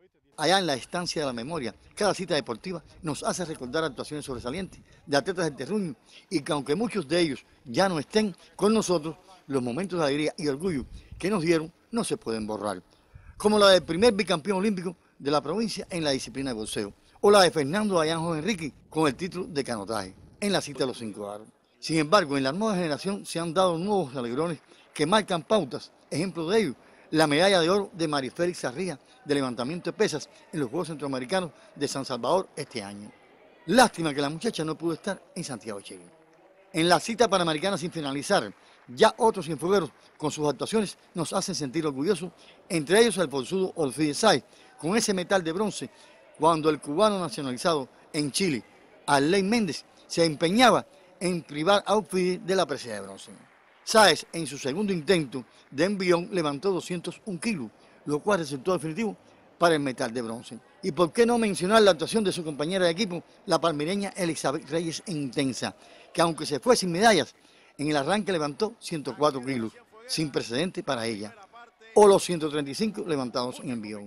Allá en la estancia de la memoria, cada cita deportiva nos hace recordar actuaciones sobresalientes de atletas del terruño y que aunque muchos de ellos ya no estén con nosotros, los momentos de alegría y orgullo que nos dieron no se pueden borrar. Como la del primer bicampeón olímpico de la provincia en la disciplina de boxeo, o la de Fernando Dayanjo Enrique con el título de canotaje en la cita de los 5 aros. Sin embargo, en la nueva generación se han dado nuevos alegrones que marcan pautas. Ejemplo de ello, la medalla de oro de Marifélix Sarría de levantamiento de pesas en los Juegos Centroamericanos de San Salvador este año. Lástima que la muchacha no pudo estar en Santiago, Chile. En la cita panamericana sin finalizar, ya otros cienfuegueros con sus actuaciones nos hacen sentir orgullosos, entre ellos el forzudo Orfídez Sáez, con ese metal de bronce, cuando el cubano nacionalizado en Chile, Arley Méndez, se empeñaba en privar a Orfídez de la presea de bronce. Sáez, en su segundo intento de envión, levantó 201 kilos, lo cual resultó definitivo para el metal de bronce. Y por qué no mencionar la actuación de su compañera de equipo, la palmireña Elizabeth Reyes en Intensa, que aunque se fue sin medallas, en el arranque levantó 104 kilos, sin precedente para ella, o los 135 levantados en envión.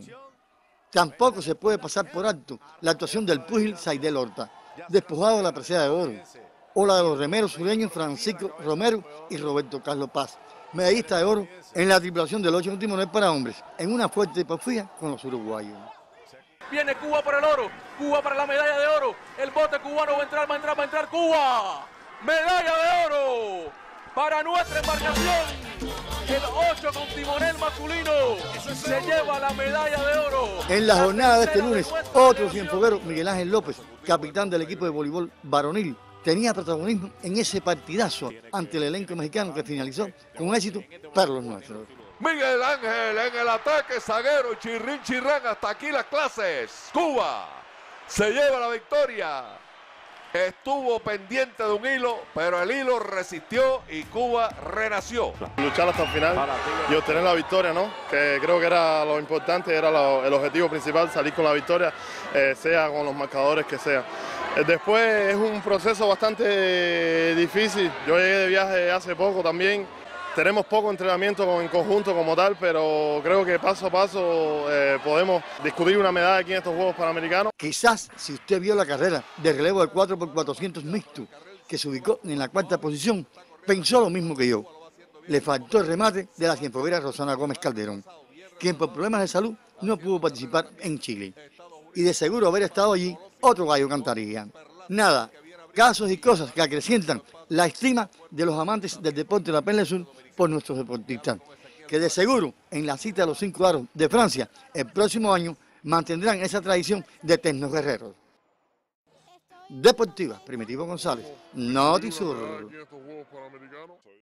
Tampoco se puede pasar por alto la actuación del púgil Saidel Horta, despojado de la presea de oro, o la de los remeros sureños Francisco Romero y Roberto Carlos Paz, medallista de oro en la tripulación del 8 último para hombres, en una fuerte porfía con los uruguayos. Viene Cuba por el oro, Cuba para la medalla de oro, el bote cubano va a entrar Cuba, medalla de oro para nuestra embarcación. El 8 con timonel masculino se lleva la medalla de oro. En la jornada de este lunes, otro cienfueguero, Miguel Ángel López, capitán del equipo de voleibol varonil, tenía protagonismo en ese partidazo ante el elenco mexicano que finalizó con éxito para los nuestros. Miguel Ángel en el ataque, zaguero, chirrín, chirrán, hasta aquí las clases. Cuba se lleva la victoria. Estuvo pendiente de un hilo, pero el hilo resistió y Cuba renació. Luchar hasta el final y obtener la victoria, ¿no? Que creo que era lo importante, era el objetivo principal, salir con la victoria, sea con los marcadores que sea. Después es un proceso bastante difícil. Yo llegué de viaje hace poco también. Tenemos poco entrenamiento en conjunto como tal, pero creo que paso a paso podemos discutir una medalla aquí en estos Juegos Panamericanos. Quizás si usted vio la carrera de relevo de 4x400 mixto, que se ubicó en la 4ª posición, pensó lo mismo que yo. Le faltó el remate de la cienfueguera Rosana Gómez Calderón, quien por problemas de salud no pudo participar en Chile. Y de seguro haber estado allí, otro gallo cantaría. Nada, casos y cosas que acrecientan la estima de los amantes del deporte de la Perla Sur por nuestros deportistas, que de seguro en la cita de los 5 aros de Francia el próximo año mantendrán esa tradición de eternos guerreros. Deportiva, Primitivo González, Notisur.